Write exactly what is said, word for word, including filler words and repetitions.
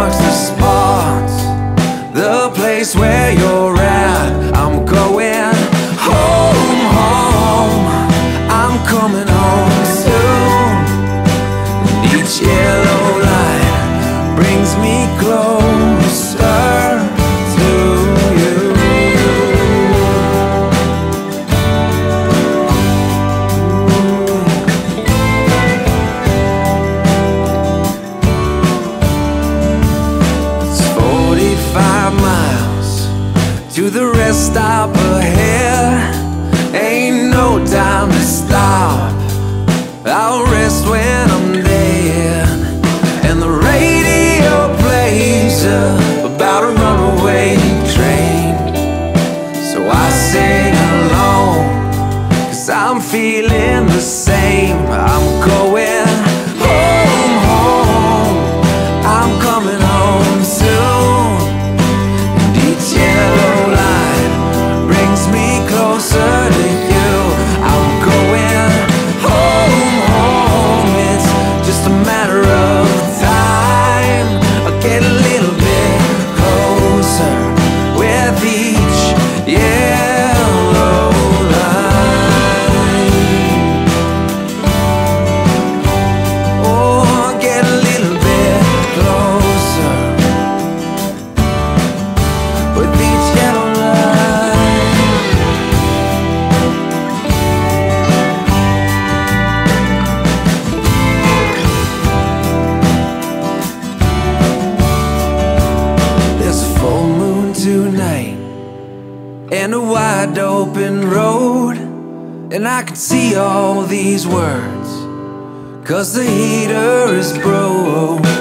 marks the spot, the place where you're at. I'm going home, home. I'm coming home soon. Each yellow light brings me closer to you. It's forty-five miles to the rest stop ahead. Ain't no time to stop, I'll rest when I'm dead. And the radio plays uh, about a runaway train, so I sing along, 'cause I'm feeling the same. I'm going home, home. I'm coming home soon. And each yellow light brings me closer to you. I'm going home, home. It's just a matter of time. I'll get a little bit closer with each yellow line. Oh, I'll get a little bit closer with each yellow line. There's a full moon tonight and a wide open road, and I can see all these words, 'cause the heater is broke.